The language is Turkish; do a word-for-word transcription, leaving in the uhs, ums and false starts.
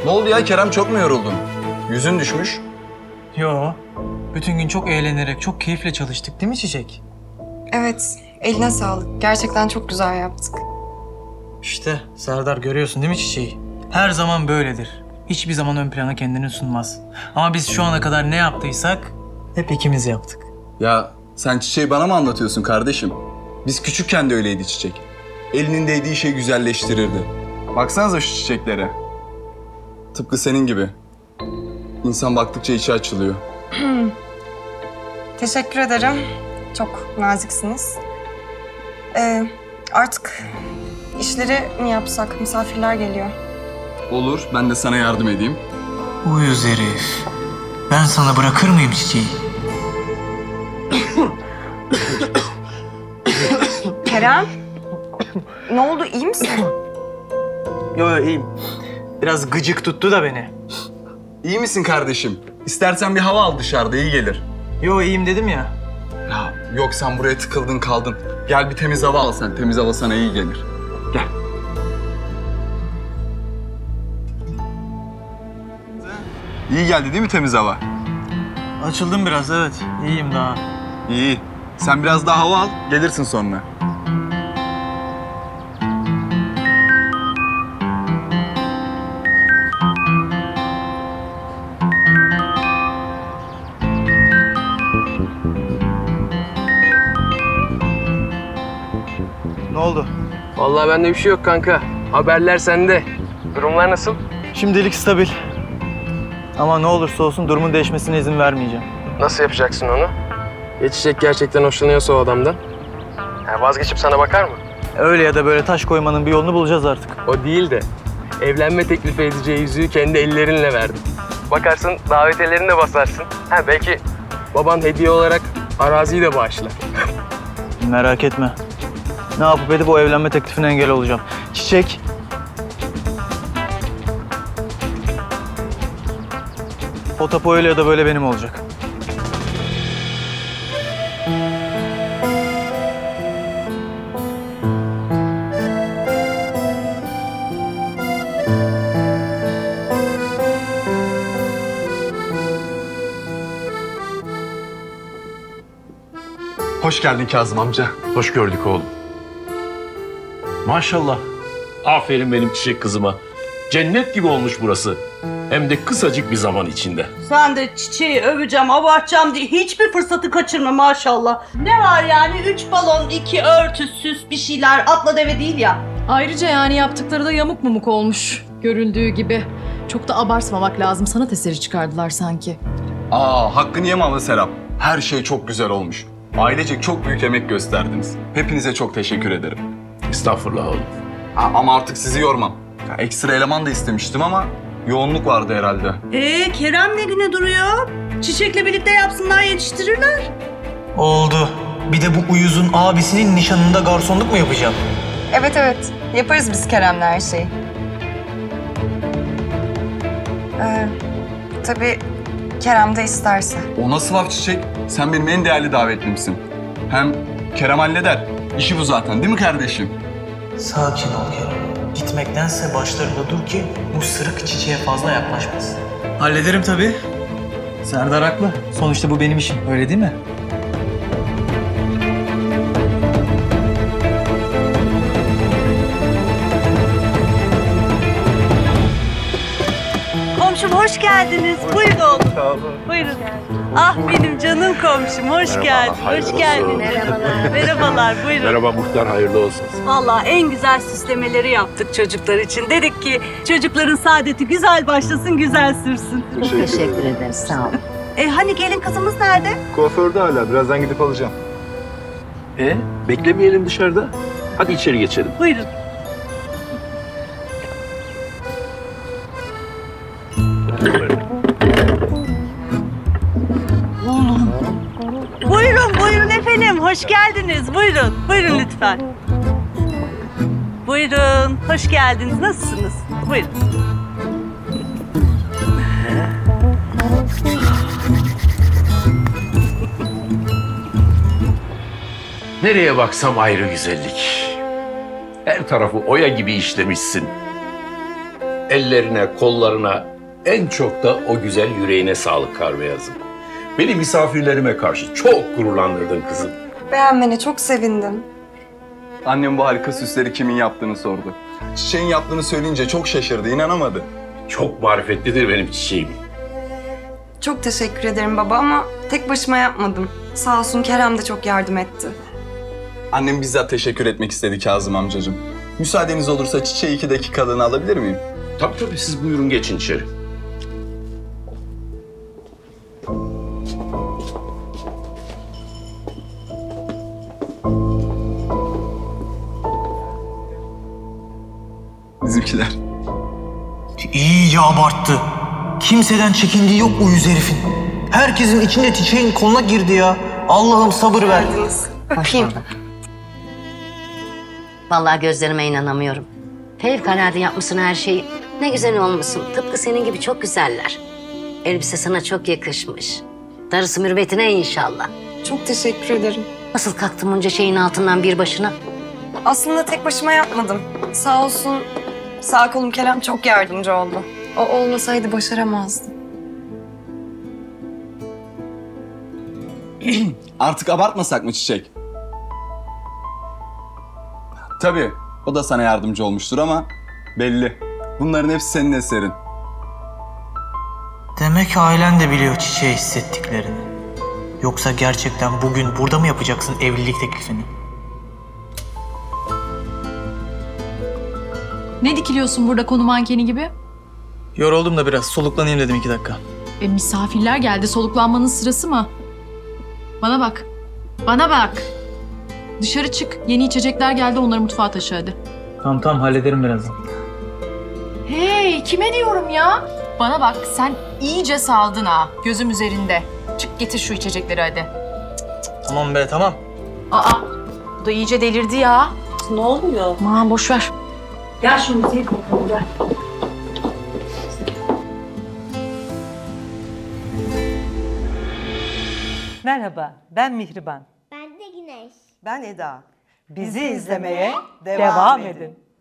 Ne oldu ya Kerem, çok mu yoruldun? Yüzün düşmüş. Yo. Bütün gün çok eğlenerek, çok keyifle çalıştık değil mi Çiçek? Evet, eline sağlık. Gerçekten çok güzel yaptık. İşte Serdar, görüyorsun değil mi Çiçeği? Her zaman böyledir. Hiçbir zaman ön plana kendini sunmaz. Ama biz şu ana kadar ne yaptıysak hep ikimiz yaptık. Ya sen Çiçeği bana mı anlatıyorsun kardeşim? Biz küçükken de öyleydi Çiçek. Elinin değdiği şey güzelleştirirdi. Baksanıza şu çiçeklere. Tıpkı senin gibi. İnsan baktıkça içi açılıyor. Teşekkür ederim. Çok naziksiniz. Ee, artık işleri mi yapsak? Misafirler geliyor. Olur, ben de sana yardım edeyim. Uyuz herif. Ben sana bırakır mıyım Çiçeği? Kerem, ne oldu? İyi misin? Yo yo, iyiyim. Biraz gıcık tuttu da beni. İyi misin kardeşim? İstersen bir hava al dışarıda, iyi gelir. Yo, iyiyim dedim ya. Ya yok, sen buraya tıkıldın kaldın. Gel bir temiz hava al sen. Temiz hava sana iyi gelir. Gel. İyi geldi değil mi temiz hava? Açıldım biraz, evet. İyiyim daha. İyi. Sen biraz daha hava al, gelirsin sonra. Ne oldu? Vallahi bende bir şey yok kanka. Haberler sende. Durumlar nasıl? Şimdilik stabil. Ama ne olursa olsun durumun değişmesine izin vermeyeceğim. Nasıl yapacaksın onu? Ya Çiçek gerçekten hoşlanıyorsa o adamdan? Ya vazgeçip sana bakar mı? Öyle ya da böyle taş koymanın bir yolunu bulacağız artık. O değil de evlenme teklif edeceği yüzüğü kendi ellerinle verdi. Bakarsın davetiyelerini de basarsın. Ha belki baban hediye olarak araziyi de bağışlar. Merak etme. Ne yapıp edip o evlenme teklifine engel olacağım. Çiçek. O tapu öyle ya da böyle benim olacak. Hoş geldin Kazım amca. Hoş gördük oğlum. Maşallah. Aferin benim çiçek kızıma. Cennet gibi olmuş burası. Hem de kısacık bir zaman içinde. Sen de Çiçeği öveceğim, abartacağım diye hiçbir fırsatı kaçırma maşallah. Ne var yani? Üç balon, iki örtü, süs, bir şeyler. Atla deve değil ya. Ayrıca yani yaptıkları da yamuk mumuk olmuş. Görüldüğü gibi. Çok da abartmamak lazım. Sanat eseri çıkardılar sanki. Aa, hakkını yeme ama Serap. Her şey çok güzel olmuş. Ailecek çok büyük emek gösterdiniz. Hepinize çok teşekkür ederim. Estağfurullah oğlum. Ha, ama artık sizi yormam. Ya, ekstra eleman da istemiştim ama yoğunluk vardı herhalde. Ee Kerem ne güne duruyor? Çiçek'le birlikte yapsınlar, yetiştirirler. Oldu. Bir de bu uyuzun abisinin nişanında garsonluk mu yapacağım? Evet evet, yaparız biz Kerem'le her şeyi. Ee, tabii Kerem de isterse. O nasıl laf Çiçek? Sen benim en değerli davetlimsin. Hem Kerem halleder. İşi bu zaten değil mi kardeşim? Sakin ol Kerem. Gitmektense başlarında dur ki bu sırık çiçeğe fazla yaklaşmasın. Hallederim tabii. Serdar haklı. Sonuçta bu benim işim, öyle değil mi? Komşum hoş geldiniz. Buyurun oğlum. Buyurun. Ah benim canım komşum, hoş geldin. Hoş geldin. Merhabalar. Merhabalar, buyurun. Merhaba muhtar, hayırlı olsun. Vallahi en güzel süslemeleri yaptık çocuklar için. Dedik ki çocukların saadeti güzel başlasın, güzel sürsün. Teşekkür, Teşekkür ederiz, sağ olun. E hani gelin kızımız nerede? Kuaförde hala, birazdan gidip alacağım. E, beklemeyelim dışarıda. Hadi içeri geçelim. Buyurun. Buyurun, buyurun efendim. Hoş geldiniz. Buyurun, buyurun lütfen. Buyurun, hoş geldiniz. Nasılsınız? Buyurun. Nereye baksam ayrı güzellik. Her tarafı oya gibi işlemişsin. ellerine, kollarına, en çok da o güzel yüreğine sağlık Karbeyaz'ım. Beni misafirlerime karşı çok gururlandırdın kızım. Beğenmene çok sevindim. Annem bu harika süsleri kimin yaptığını sordu. Çiçeğin yaptığını söyleyince çok şaşırdı, inanamadı. Çok marifetlidir benim çiçeğim. Çok teşekkür ederim baba ama tek başıma yapmadım. Sağ olsun Kerem de çok yardım etti. Annem bizzat teşekkür etmek istedi Kazım amcacığım. Müsaadeniz olursa çiçeği iki dakikalığına alabilir miyim? Tabii tabii, siz buyurun geçin içeri. Bizimkiler. İyice abarttı. Kimseden çekindiği yok bu yüz herifin. Herkesin içinde çiçeğin koluna girdi ya. Allah'ım sabır ver. Öpeyim. Vallahi gözlerime inanamıyorum. Fevkalade yapmışsın her şeyi. Ne güzel olmuşsun. Tıpkı senin gibi çok güzeller. Elbise sana çok yakışmış. Darısı mürvetine inşallah. Çok teşekkür ederim. Nasıl kalktın bunca şeyin altından bir başına? Aslında tek başıma yapmadım. Sağ olsun sağ kolum Kerem çok yardımcı oldu. O olmasaydı başaramazdım. Artık abartmasak mı Çiçek? Tabii, o da sana yardımcı olmuştur ama belli. Bunların hepsi senin eserin. Demek ailen de biliyor çiçeğe hissettiklerini. Yoksa gerçekten bugün burada mı yapacaksın evlilik teklifini? Ne dikiliyorsun burada konu mankeni gibi? Yoruldum da biraz soluklanayım dedim iki dakika. E misafirler geldi, soluklanmanın sırası mı? Bana bak, bana bak. Dışarı çık, yeni içecekler geldi, onları mutfağa taşı hadi. Tamam tamam hallederim birazdan. Hey, kime diyorum ya? Bana bak, sen iyice saldın ha, gözüm üzerinde. Çık getir şu içecekleri hadi. Tamam be tamam. Aa, bu da iyice delirdi ya. Ne oluyor? Aman boş ver. Gel şu müziği koyalım gel. Merhaba, ben Mihriban. Ben de Güneş. Ben Eda. Bizi izlemeye devam edin.